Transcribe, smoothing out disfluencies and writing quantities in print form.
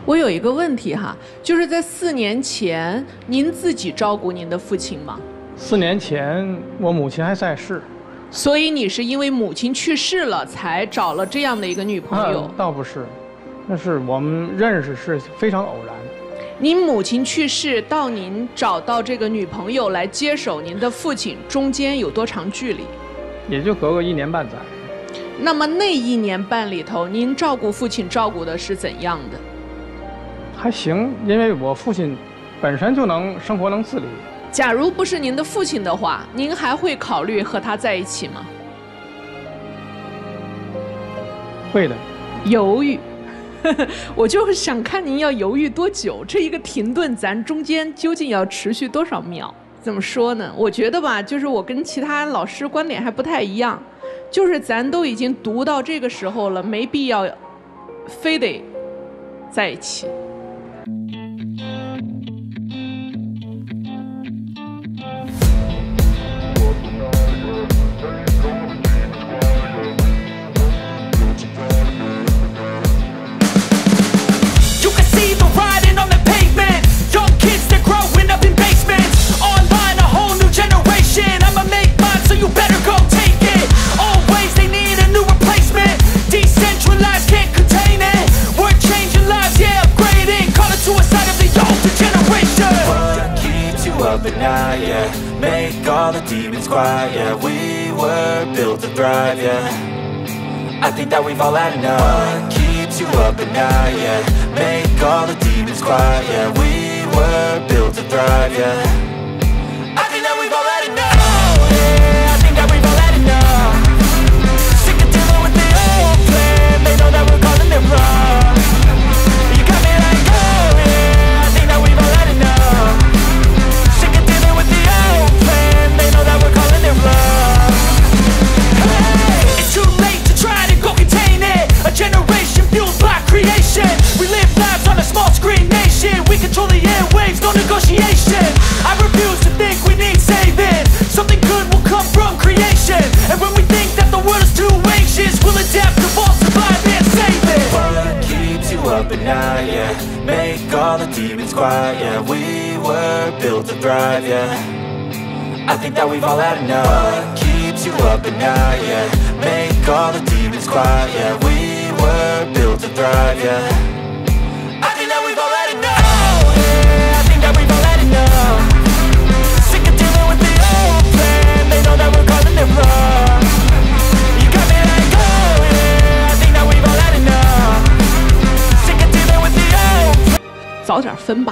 我有一个问题哈，就是在4年前，您自己照顾您的父亲吗 ？4年前，我母亲还在世， 所以你是因为母亲去世了，才找了这样的一个女朋友？ 倒不是，那是我们认识是非常偶然。 您母亲去世到您找到这个女朋友来接手您的父亲，中间有多长距离？ 也就隔个1年半载。 那么那1年半里头，您照顾父亲照顾的是怎样的？ 还行，因为我父亲本身就生活能自理。 假如不是您的父亲的话，您还会考虑和他在一起吗？ 会的。 犹豫。我就想看您要犹豫多久，这一个停顿咱中间究竟要持续多少秒？怎么说呢？我觉得吧，就是我跟其他老师观点还不太一样，就是咱都已经读到这个时候了，没必要非得在一起。 Make all the demons quiet, yeah. We were built to thrive, yeah. I think that we've all had enough. What keeps you up at night, yeah. Make all the demons quiet, yeah. We were built to thrive, yeah. I think that we've all had enough. Oh, yeah, I think that we've all had enough. Sick of dealing with the old plan. They know that we're calling it wrong. You got me like, oh, yeah, I think that we've all had enough. Sick of dealing with the old plan. They know that we're calling it wrong. Hey, it's too late to try to go contain it. A generation fueled by creation. We live lives on a small screen nation. We control the airwaves, no negotiation. I refuse to think we need saving. Something good will come from creation. And when we think that the world is too anxious, we'll adapt, evolve, survive and save it. What keeps you up at night, yeah. Make all the demons quiet, yeah. We were built to thrive, yeah. I think that we've all had enough. What keeps you up at night, yeah. Make all the demons quiet, yeah. We were built to thrive, yeah. I think that we've all had enough. Oh, yeah, I think that we've all had enough. Sick of dealing with the old plan. They know that we're calling it wrong. You got me like, oh, yeah, I think that we've all had enough. Sick of dealing with the old plan. 早点分吧。